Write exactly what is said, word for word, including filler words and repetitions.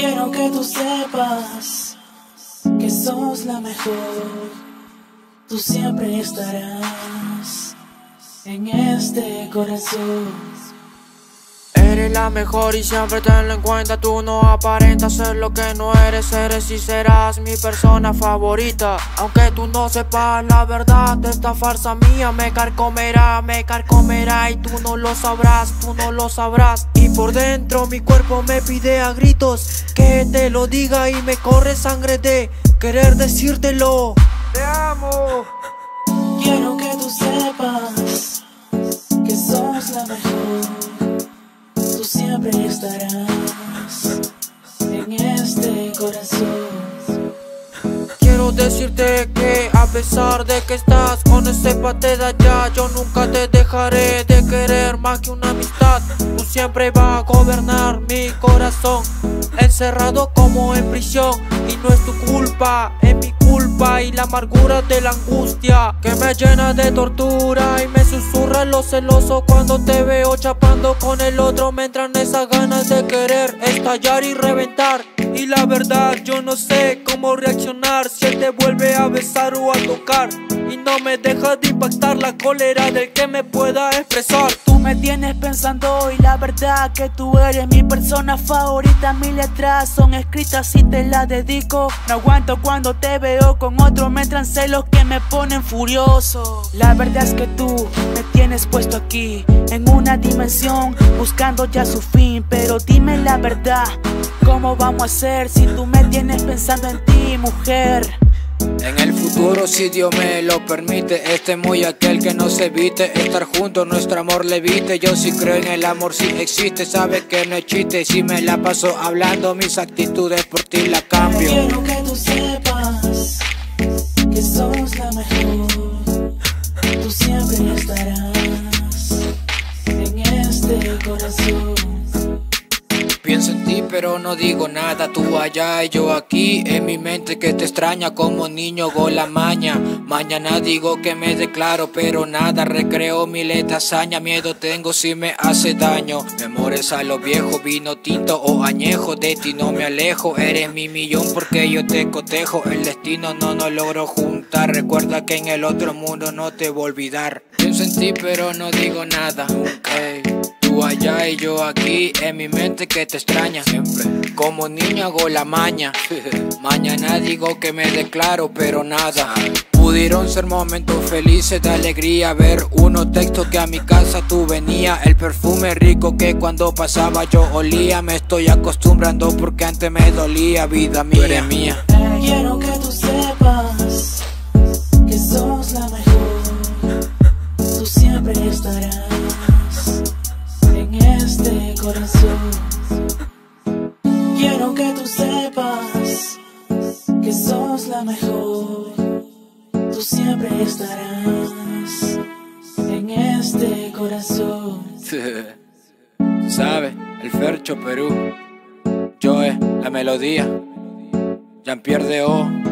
Quiero que tú sepas que sos la mejor. Tú siempre estarás en este corazón. Eres la mejor y siempre tenlo en cuenta. Tú no aparentas ser lo que no eres. Eres y serás mi persona favorita. Aunque tú no sepas la verdad, esta farsa mía me carcomerá, me carcomerá. Y tú no lo sabrás, tú no lo sabrás. Y por dentro mi cuerpo me pide a gritos que te lo diga, y me corre sangre de querer decírtelo. Te amo. Quiero que tú sepas que sos la mejor. Tú siempre estarás en este corazón. Quiero decirte que a pesar de que estás con ese pate de allá, yo nunca te dejaré de querer más que una amistad. Tú siempre vas a gobernar mi corazón, encerrado como en prisión. Y no es tu culpa, es mi culpa y la amargura de la angustia que me llena de tortura y me susurra lo celoso cuando te veo chapando con el otro. Me entran esas ganas de querer estallar y reventar. Y la verdad yo no sé cómo reaccionar si él te vuelve a besar o a tocar y no me deja de impactar la cólera del que me pueda expresar. Tú me tienes pensando y la verdad que tú eres mi persona favorita. Mis letras son escritas y te las dedico. No aguanto cuando te veo con otro, me entran celos que me ponen furioso. La verdad es que tú me tienes puesto aquí en una dimensión buscando ya su fin. Pero dime la verdad, ¿cómo vamos a hacer si tú me tienes pensando en ti, mujer? En el futuro, si Dios me lo permite, este muy aquel que nos evite estar juntos, nuestro amor levite. Yo sí creo en el amor, si existe, sabe que no es chiste. Si me la paso hablando, mis actitudes por ti la cambio. Quiero que tú sepas que sos la mejor. Tú siempre estarás en este corazón. Pienso en ti pero no digo nada, tú allá y yo aquí. En mi mente que te extraña como niño con la maña. Mañana digo que me declaro pero nada, recreo mi lenta hazaña. Miedo tengo si me hace daño. Memores a lo viejo, vino tinto o añejo. De ti no me alejo, eres mi millón porque yo te cotejo. El destino no nos logró juntar, recuerda que en el otro mundo no te voy a olvidar. Pienso en ti pero no digo nada, okay. Tú allá y yo aquí, en mi mente que te extraña siempre. Como niño hago la maña. Mañana digo que me declaro, pero nada. Pudieron ser momentos felices de alegría, ver unos textos que a mi casa tú venía. El perfume rico que cuando pasaba yo olía. Me estoy acostumbrando porque antes me dolía, vida mía. Tú eres mía. Quiero que tú sepas que sos la mejor. Tú siempre estarás en este corazón. Quiero que tú sepas que sos la mejor. Tú siempre estarás en este corazón. ¿Sabe? El Fercho Perú. Joe, la melodía. Jean-Pierre de O.